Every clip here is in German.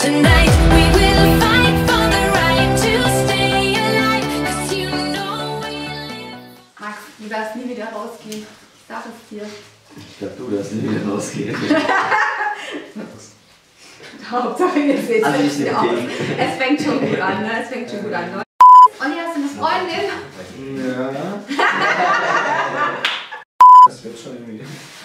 Tonight we will fight for the right to stay alive, 'cause you know we live. Max, du darfst nie wieder rausgehen. Ich sag es dir. Ich glaube, du darfst nie wieder rausgehen. Hauptsache ihr seht Also ich es sehe aus. okay. Es fängt schon gut an, ne? Es fängt schon gut an. Olli, hast du eine Freundin? Ja. Das wird schon irgendwie.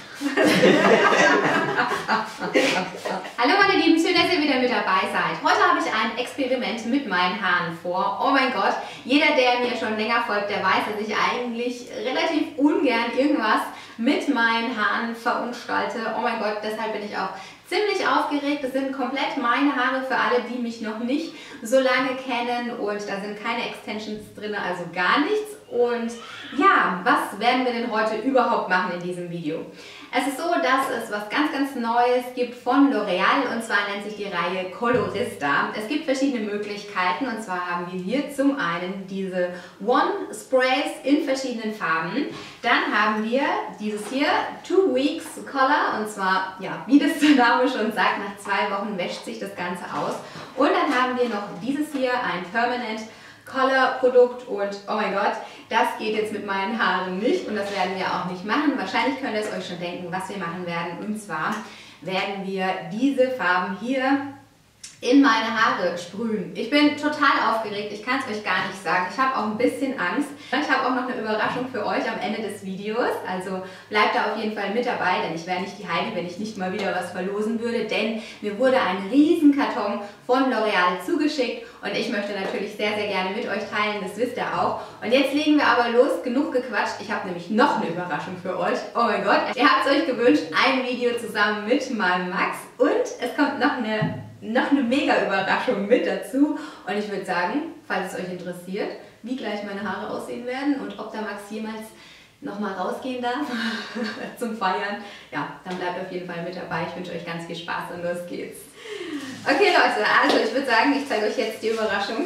Hallo meine Lieben, schön, dass ihr wieder mit dabei seid. Heute habe ich ein Experiment mit meinen Haaren vor. Oh mein Gott, jeder, der mir schon länger folgt, der weiß, dass ich eigentlich relativ ungern irgendwas mit meinen Haaren verunstalte. Oh mein Gott, deshalb bin ich auch ziemlich aufgeregt. Das sind komplett meine Haare für alle, die mich noch nicht so lange kennen, und da sind keine Extensions drin, also gar nichts. Und ja, was werden wir denn heute überhaupt machen in diesem Video? Es ist so, dass es was ganz, ganz Neues gibt von L'Oreal, und zwar nennt sich die Reihe Colorista. Es gibt verschiedene Möglichkeiten, und zwar haben wir hier zum einen diese One Sprays in verschiedenen Farben. Dann haben wir dieses hier, 2 Weeks Color, und zwar, ja, wie das der Name schon sagt, nach 2 Wochen wäscht sich das Ganze aus. Und dann haben wir noch dieses hier, ein Permanent Color Produkt, und oh mein Gott, das geht jetzt mit meinen Haaren nicht, und das werden wir auch nicht machen. Wahrscheinlich könnt ihr es euch schon denken, was wir machen werden, und zwar werden wir diese Farben hier in meine Haare sprühen. Ich bin total aufgeregt, ich kann es euch gar nicht sagen. Ich habe auch ein bisschen Angst. Ich habe auch noch eine Überraschung für euch am Ende des Videos. Also bleibt da auf jeden Fall mit dabei, denn ich wäre nicht die Heidi, wenn ich nicht mal wieder was verlosen würde. Denn mir wurde ein riesen Karton von L'Oreal zugeschickt, und ich möchte natürlich sehr, sehr gerne mit euch teilen. Das wisst ihr auch. Und jetzt legen wir aber los. Genug gequatscht. Ich habe nämlich noch eine Überraschung für euch. Oh mein Gott. Ihr habt es euch gewünscht, ein Video zusammen mit meinem Max. Und es kommt noch eine mega Überraschung mit dazu, und ich würde sagen, falls es euch interessiert, wie gleich meine Haare aussehen werden und ob der Max jemals nochmal rausgehen darf zum Feiern, ja, dann bleibt auf jeden Fall mit dabei. Ich wünsche euch ganz viel Spaß, und los geht's. Okay Leute, also ich würde sagen, ich zeige euch jetzt die Überraschung.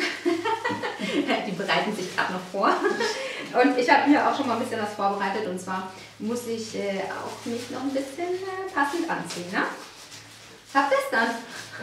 Die bereiten sich gerade noch vor. Und ich habe hier auch schon mal ein bisschen was vorbereitet, und zwar muss ich auch mich noch ein bisschen passend anziehen, ne? Habt ihr es dann?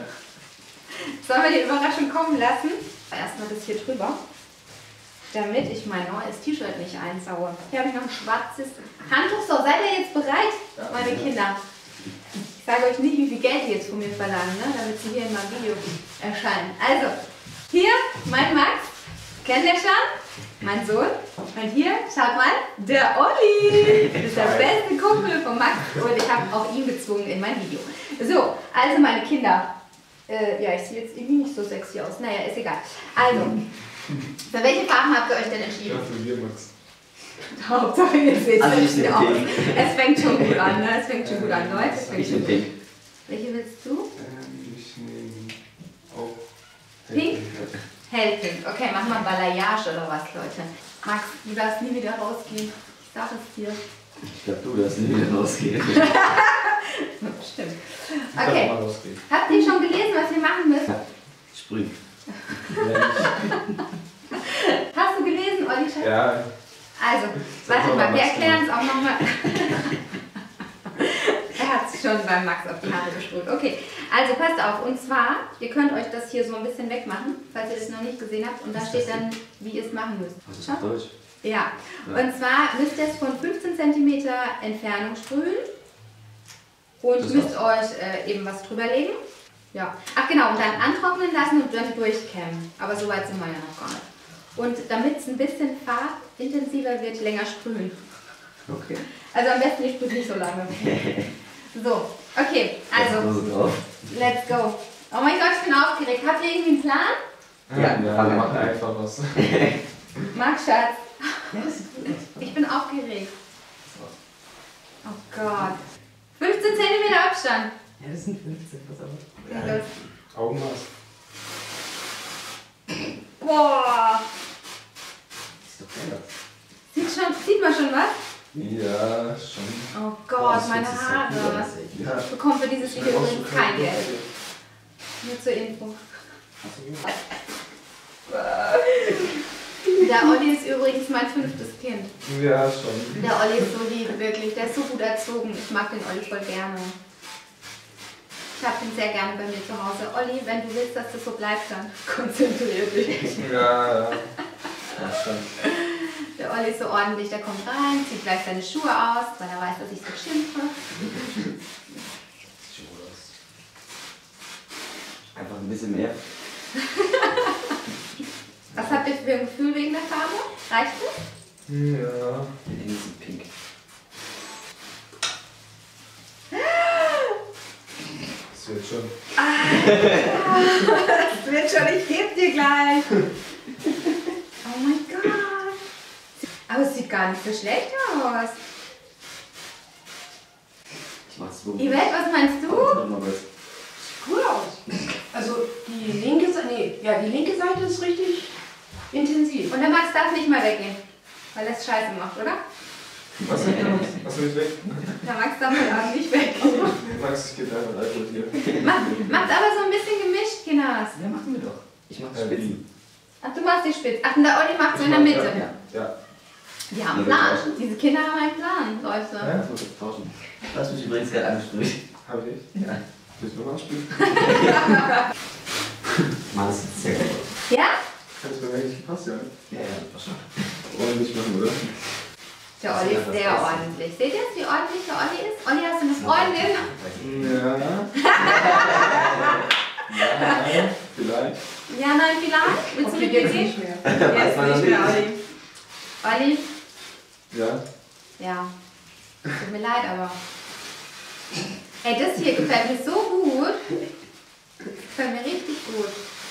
Sollen wir die Überraschung kommen lassen? Erstmal das hier drüber, damit ich mein neues T-Shirt nicht einsaue. Hier habe ich noch ein schwarzes Handtuch. So, seid ihr jetzt bereit, meine Kinder? Ich sage euch nicht, wie viel Geld die jetzt von mir verlangen, ne? Damit sie hier in meinem Video erscheinen. Also, hier mein Max, kennt ihr schon? Mein Sohn. Und hier, schaut mal, der Olli. Das ist der beste Kumpel von Max, und ich habe auch ihn gezwungen in mein Video. So, also meine Kinder. Ja, ich sehe jetzt irgendwie nicht so sexy aus. Naja, ist egal. Also, für welche Farben habt ihr euch denn entschieden? Ja, für dir, Max. Hauptsache ihr seht Also ich sexy nehme aus. Pink. Es fängt schon gut an, ne? Es fängt schon gut an, Leute. Es fängt Ich schon nehme gut. Pink. Welche willst du? Ich nehme auch Pink? Hellpink. Okay, machen wir Balayage oder was, Leute? Max, du darfst nie wieder rausgehen. Ich sag es dir. Ich glaube, du darfst nie wieder rausgehen. Stimmt. Okay. Mal rausgehen. Habt ihr schon gelesen, was wir machen müssen? Sprühen. Hast du gelesen, Olli? Schatz? Ja. Also, warte mal, wir erklären es auch nochmal. Er hat es schon beim Max auf die Haare gesprüht. Okay, also passt auf. Und zwar, ihr könnt euch das hier so ein bisschen wegmachen, falls ihr das noch nicht gesehen habt. Und da steht dann, wie ihr es machen müsst. Was ist Schau. auf Deutsch? Ja, und zwar müsst ihr es von 15 cm Entfernung sprühen. Und Das müsst euch eben was drüber legen. Ja. Ach genau, und dann antrocknen lassen und dann durchkämmen. Aber so weit sind wir ja noch gar nicht. Und damit es ein bisschen farbintensiver wird, länger sprühen. Okay. Also am besten, ich sprühe nicht so lange. So, okay, also, let's go. Oh mein Gott, ich bin aufgeregt. Habt ihr irgendwie einen Plan? Ja, mach einfach was. Max, Schatz. Ich bin aufgeregt. Oh Gott. 15 cm Abstand. Ja, das sind 15, was aber. Ja, los. Augenmaß. Boah. Ist doch geil. Sieht man schon was? Ja, schon. Oh Gott, meine Haare. Ja. Ich bekomme für dieses Video übrigens kein Geld. Nur zur Info. Der Olli ist übrigens mein 5. Kind. Ja, schon. Der Olli ist so lieb, wirklich. Der ist so gut erzogen. Ich mag den Olli voll gerne. Ich habe den sehr gerne bei mir zu Hause. Olli, wenn du willst, dass das so bleibt, dann konzentrier dich. Ja. Ja, stimmt. Der Olli ist so ordentlich, der kommt rein, zieht gleich seine Schuhe aus, weil er weiß, dass ich so schimpfe. Einfach ein bisschen mehr. Was habt ihr für ein Gefühl wegen der Farbe? Reicht es? Ja. Die Hände sind pink. Das wird schon. Das wird schon, ich geb dir gleich. Oh mein Gott. Aber es sieht gar nicht so schlecht aus. Ich mach's so. Yvette, was meinst du? Mal was. Cool aus. Also die linke Seite, die linke Seite ist richtig intensiv. Und der Max darf nicht mal weggehen, weil er es scheiße macht, oder? Was ist denn? Was will ich weg? Der Max darf heute Abend nicht weggehen. Max, ich gebe einfach Alkohol hier. Macht aber so ein bisschen gemischt, Kinas. Ja, machen wir doch. Ich mach Spitzen. Ach, du machst die Spitze. Ach, und der Olli macht so in der Mitte. Ja. Die haben einen Plan. Diese Kinder haben einen Plan, Leute. Ja? Das muss ich tauschen. Du hast mich übrigens gerade angesprochen. Hab ich? Ja. Willst du nochmal spielen? Mann, das sieht sehr geil aus. Ja? Hat es bei mir eigentlich gepasst, ja? Ja, wahrscheinlich. Ordentlich machen, oder? Der Olli ist sehr ordentlich. Seht ihr jetzt, wie ordentlich der Olli ist? Olli, hast du eine Freundin? Ja. Ja, vielleicht. Ja, nein, vielleicht. Willst du Okay, mit jetzt mir nicht gehen? mehr. Jetzt nicht mehr, Olli. Olli? Ja. Ja. Tut mir leid, aber... Ey, das hier gefällt mir so gut. Das gefällt mir richtig gut.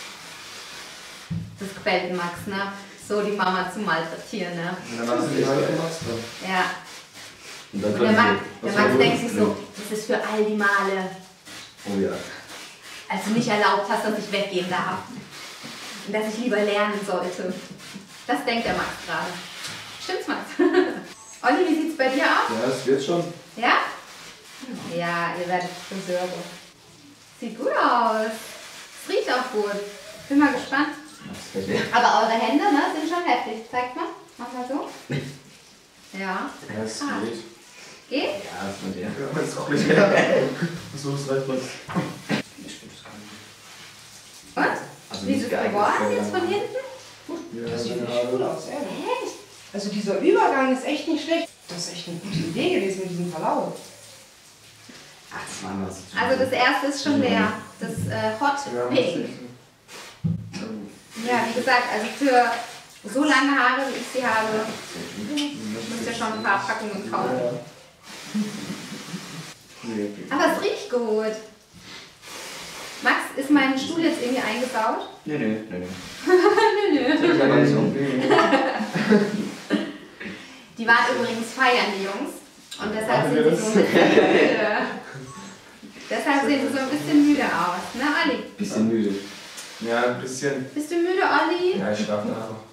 Das gefällt dem Max, ne? So die Mama zu malträtieren, ne? Und dann hast du die Haare gemacht. Ja. Und dann Und können der Max denkt sich so, das ist für all die Male, Oh ja. als du nicht erlaubt hast, dass ich weggehen darf. Und dass ich lieber lernen sollte. Das denkt der Max gerade. Stimmt's, Max? Olli, wie sieht's bei dir aus? Ja, es wird schon. Ja? Ja, ihr werdet Friseure. Sieht gut aus. Es riecht auch gut. Bin mal gespannt. Das gefällt mir. Aber eure Hände, ne, sind schon heftig. Zeigt mal. Mach mal so. Ja. Ja, es Ah. geht. Geht? Ja, das ist der. Ja, wenn es auch nicht mehr. So, das reicht was. Ich bin das gar nicht. Und? Also Wie nicht ist es geeignet geworden für- jetzt von hinten? Ja, Das sieht meine richtig gut Haare. aus, ehrlich. Echt? Also dieser Übergang ist echt nicht schlecht. Das ist echt eine gute Idee gewesen mit diesem Verlauf. Ach, das war was. Also das erste ist schon der. Das Hot Ja, Pink. Ja, wie gesagt, also für so lange Haare, wie ich sie habe, müsst ihr schon ein paar Packungen kaufen. Ja. Nee. Aber es riecht gut. Max, ist mein Stuhl jetzt irgendwie eingesaut? Nee. Nö, nö. Ich kann nicht so. Die waren übrigens feiern, die Jungs. Und deshalb Machen sind wir sie so ein bisschen müde. Deshalb sehen sie so ein bisschen müde aus. Ne, Olli? Bisschen müde. Ja, ein bisschen. Bist du müde, Olli? Ja, ich schlafe nachher noch.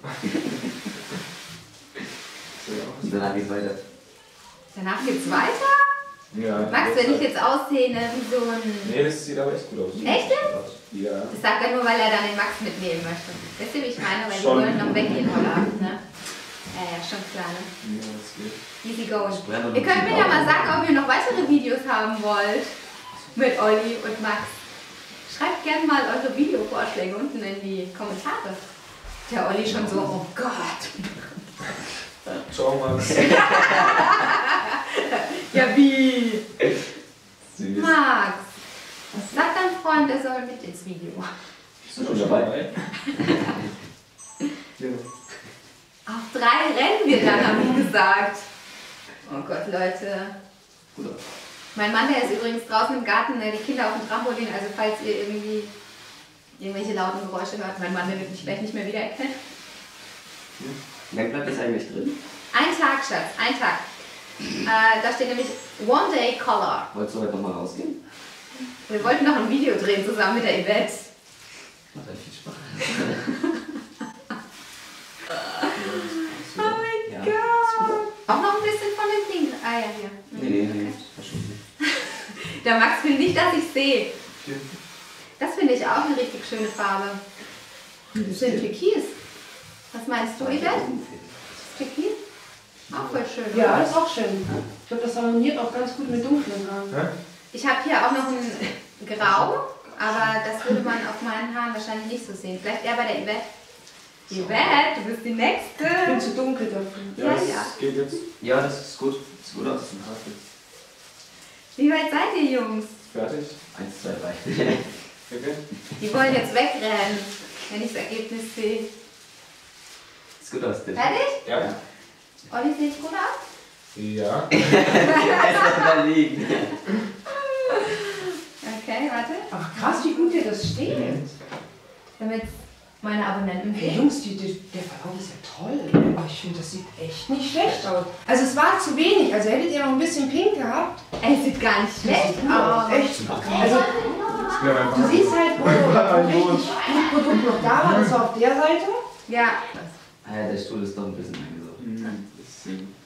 Und danach geht's weiter. Danach geht's weiter? Ja. Max, wenn ich jetzt aussehe, ne, wie so ein... Nee, das sieht aber echt gut aus. Echt jetzt? Ja. Das sagt er nur, weil er dann den Max mitnehmen möchte. Wisst ihr, wie ich meine? Weil die Schon. wollen noch weggehen heute Abend, ne? Ja, schon klar, ne? Ja, das geht. Easy going. Sprechen wir Ihr könnt noch mir ja mal ein sagen, ob ihr noch weitere Videos haben wollt mit Olli und Max. Schreibt gerne mal eure Videovorschläge unten in die Kommentare. Der Olli schon so, oh Gott. Ciao, Max. Ja, wie? Süß. Max, sag deinem Freund, er soll mit ins Video. Bist du schon dabei? Ja. Auf 3 rennen wir dann, haben die gesagt. Oh Gott, Leute. Gut aus. Mein Mann, der ist übrigens draußen im Garten, die Kinder auf dem Trampolin, also falls ihr irgendwie irgendwelche lauten Geräusche hört, mein Mann, der wird mich gleich nicht mehr wiedererkennen. Wie lange bleibt das eigentlich drin? Ein Tag, Schatz, ein Tag. Da steht nämlich One Day Color. Wolltest du heute nochmal rausgehen? Wir wollten noch ein Video drehen zusammen mit der Yvette. Macht halt viel Spaß. Oh mein Ja. Gott. Auch noch ein bisschen von dem Pink. Ah ja, hier. Nee. Verschwunden. Der Max will nicht, dass ich sehe. Hier. Das finde ich auch eine richtig schöne Farbe. Das ist Türkis. Was meinst du, Yvette? Türkis? Auch voll schön. Ja, oder? das ist auch schön. Ich glaube, das harmoniert auch ganz gut mit dunklen Haaren. Hä? Ich habe hier auch noch ein grau, aber das würde man auf meinen Haaren wahrscheinlich nicht so sehen. Vielleicht eher bei der Yvette. Yvette, du bist die Nächste. Ich bin zu dunkel dafür. Ja, das Ja. geht jetzt. Ja, das ist gut. Sieht gut aus. Wie weit seid ihr, Jungs? Fertig? 1, 2, 3. Okay. Die wollen jetzt wegrennen, wenn ich das Ergebnis sehe. Sieht gut aus, bitte. Fertig? Ja. Olli, sehe ich gut aus? Ja. Erst mal da liegen. Okay, warte. Ach krass, wie gut dir das steht. Damit meine Abonnenten Hey sehen. Jungs, der Verlauf ist ja toll. Aber ich finde, das sieht echt nicht schlecht aus. Also es war zu wenig. Also hättet ihr noch ein bisschen pink gehabt. Es sieht gar nicht schlecht Sieht gut aus. aus. Echt. Also Ja, mein du siehst halt, wo Mein richtig Sohn. gut Produkt noch da war. Das war auf der Seite. Ja. Ah ja, der Stuhl ist doch ein bisschen eingesoffen. Deswegen.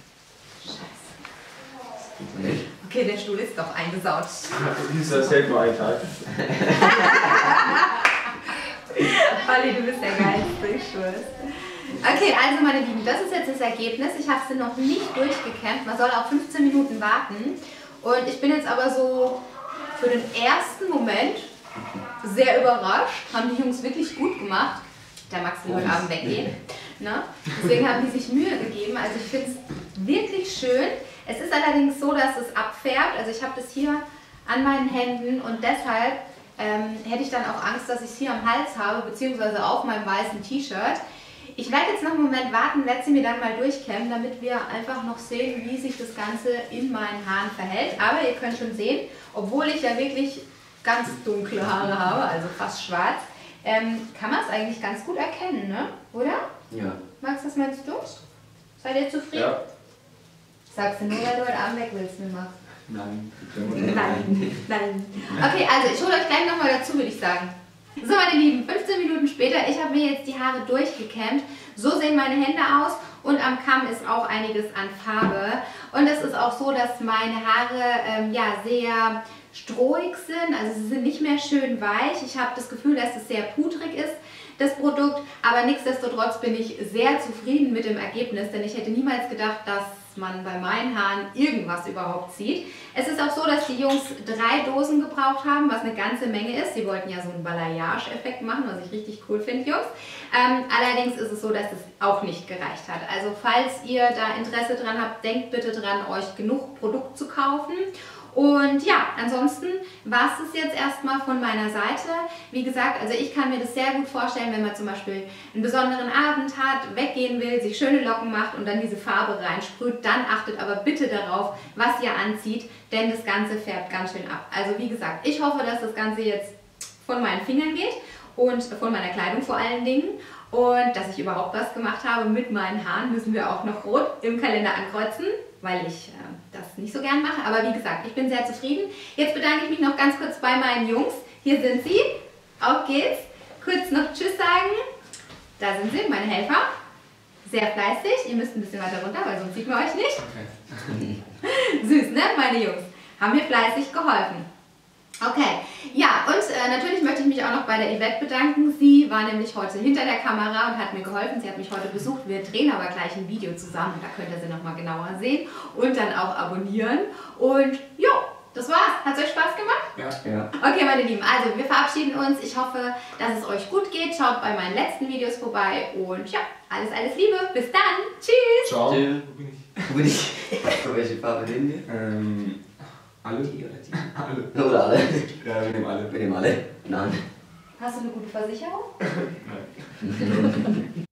Okay, der Stuhl ist doch eingesaut. Das hält nur einen Tag. Olli, du bist der Geilste, ich schwör's. Okay, also meine Lieben, das ist jetzt das Ergebnis. Ich habe sie noch nicht durchgekämmt. Man soll auch 15 Minuten warten. Und ich bin jetzt aber so für den ersten Moment sehr überrascht. Haben die Jungs wirklich gut gemacht. Der Max will heute Abend weggehen. Ne? Deswegen haben die sich Mühe gegeben. Also ich finde es wirklich schön. Es ist allerdings so, dass es abfärbt. Also ich habe das hier an meinen Händen und deshalb hätte ich dann auch Angst, dass ich es hier am Hals habe, beziehungsweise auf meinem weißen T-Shirt. Ich werde jetzt noch einen Moment warten, werde sie mir dann mal durchkämmen, damit wir einfach noch sehen, wie sich das Ganze in meinen Haaren verhält. Aber ihr könnt schon sehen, obwohl ich ja wirklich ganz dunkle Haare habe, also fast schwarz, kann man es eigentlich ganz gut erkennen, ne? Oder? Ja. Max, was meinst du? Seid ihr zufrieden? Ja. Sagst du nur, weil du heute Abend weg willst mit Max? Nein. Nein. Okay, also ich hole euch gleich nochmal dazu, würde ich sagen. So, meine Lieben, 15 Minuten später, ich habe mir jetzt die Haare durchgekämmt. So sehen meine Hände aus und am Kamm ist auch einiges an Farbe. Und es ist auch so, dass meine Haare ja sehr strohig sind, also sie sind nicht mehr schön weich. Ich habe das Gefühl, dass es sehr pudrig ist, das Produkt, aber nichtsdestotrotz bin ich sehr zufrieden mit dem Ergebnis, denn ich hätte niemals gedacht, dass man bei meinen Haaren irgendwas überhaupt sieht. Es ist auch so, dass die Jungs 3 Dosen gebraucht haben, was eine ganze Menge ist. Sie wollten ja so einen Balayage-Effekt machen, was ich richtig cool finde, Jungs. Allerdings ist es so, dass es auch nicht gereicht hat. Also falls ihr da Interesse dran habt, denkt bitte dran, euch genug Produkt zu kaufen. Und ja, ansonsten war es das jetzt erstmal von meiner Seite. Wie gesagt, also ich kann mir das sehr gut vorstellen, wenn man zum Beispiel einen besonderen Abend hat, weggehen will, sich schöne Locken macht und dann diese Farbe reinsprüht. Dann achtet aber bitte darauf, was ihr anzieht, denn das Ganze färbt ganz schön ab. Also wie gesagt, ich hoffe, dass das Ganze jetzt von meinen Fingern geht und von meiner Kleidung vor allen Dingen. Und dass ich überhaupt was gemacht habe mit meinen Haaren, müssen wir auch noch rot im Kalender ankreuzen, weil ich das nicht so gern mache. Aber wie gesagt, ich bin sehr zufrieden. Jetzt bedanke ich mich noch ganz kurz bei meinen Jungs. Hier sind sie. Auf geht's. Kurz noch Tschüss sagen. Da sind sie, meine Helfer. Sehr fleißig. Ihr müsst ein bisschen weiter runter, weil sonst sieht man euch nicht. Süß, ne, meine Jungs? Haben mir fleißig geholfen. Okay, ja, und natürlich möchte ich mich auch noch bei der Yvette bedanken. Sie war nämlich heute hinter der Kamera und hat mir geholfen. Sie hat mich heute besucht. Wir drehen aber gleich ein Video zusammen. Da könnt ihr sie nochmal genauer sehen und dann auch abonnieren. Und jo, das war's. Hat es euch Spaß gemacht? Ja. Okay, meine Lieben, also wir verabschieden uns. Ich hoffe, dass es euch gut geht. Schaut bei meinen letzten Videos vorbei. Und ja, alles Liebe. Bis dann. Tschüss. Ciao. Tschüss. Wo bin ich? Wo bin ich? Welche Farbe nehmen wir? Alle? Die oder die? Alle. Oder alle? Ja, wir nehmen alle. Wir nehmen alle. Nein. Hast du eine gute Versicherung? Nein.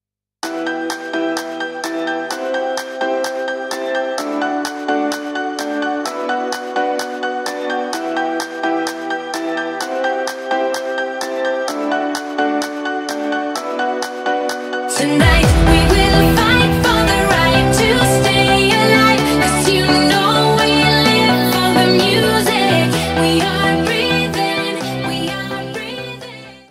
Tonight we will fight.